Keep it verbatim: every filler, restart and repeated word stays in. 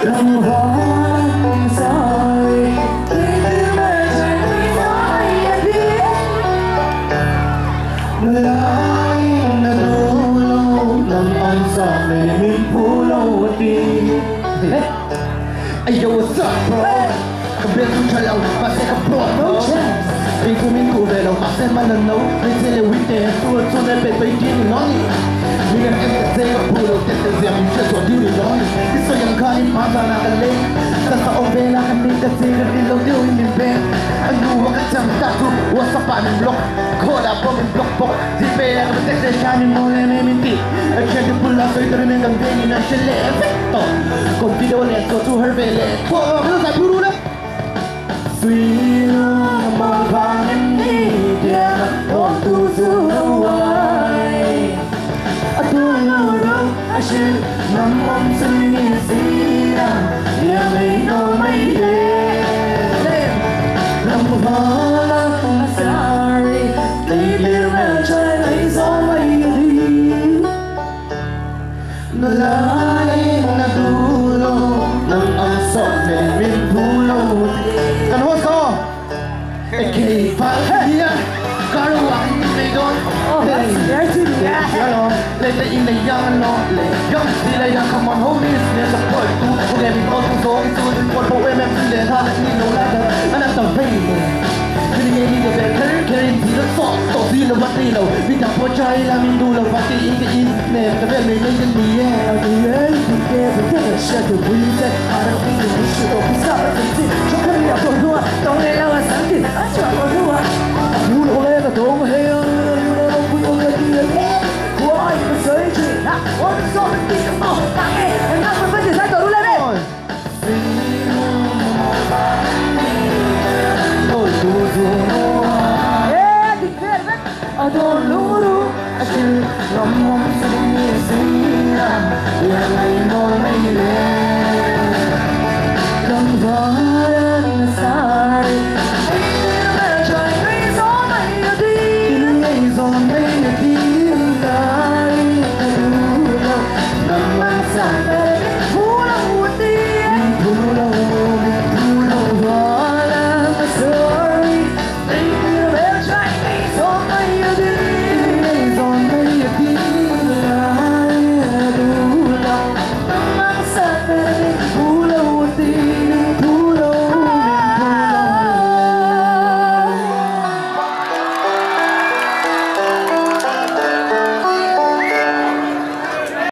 lòng vắng rồi khi cứ mơ trời đi nói biết lại là lâu lâu lòng anh sợ về mình phù lâu đi. Hey yo, what's up, bro? Kabel tu chalau, masih ke pro, no chance. Iku minggu velo, masih mana no. Recele weekend, tu tu ne pe pe di noni. Mira que te tengo puro, te te zia mi cheso di noni. Iso yang kali mata na kale. Tasa ovela kami te tira di lo di mi ben. Anu wakacang tatu, wasapa mi block. Kola po mi block po. Di pe ya te te shani mo le me minti. Akende pulla so itore me gambeni na shele effecto. Contigo le so tu her vele. Po, bilo sa puro na. Suy mong vàng đi đêm ôm tu du hoài tôi lâu đâu xin nằm ôm suy nghĩ gì nào nhà mình đâu mấy đêm lòng vỡ lắm sorry đi đêm là trời lấy gió mây đi nó lại là đủ lâu nằm ấm sọt về mình thu lâu kan hos ko okay fine yeah karo ang may don hey yes yeah hello let the in the young no let young sila yang come on homies there's a boy tu okay we all so so the one for women the ha ni no la ana ta pain ni ni ni the carry carry the song to see the what ni lo we ta po chai la min du lo what in the in ne ta ve me ni ni yeah the yeah the the the shut the we that I don't think we should go stop it cho cái nhà tôi luôn tao nghe là sáng thì anh chọn tôi luôn you know lên là tôi mà hay you know đâu cũng không là gì hết của ai mà sấy chuyện à ôi sao mình đi không đâu bạn nghe em đang phân phân sai tôi luôn lên đây tôi tu tu yeah thì thế đấy ở đâu lú lú anh chỉ ngắm ngắm sinh như sinh ra là ngày môi mây lên lòng vắng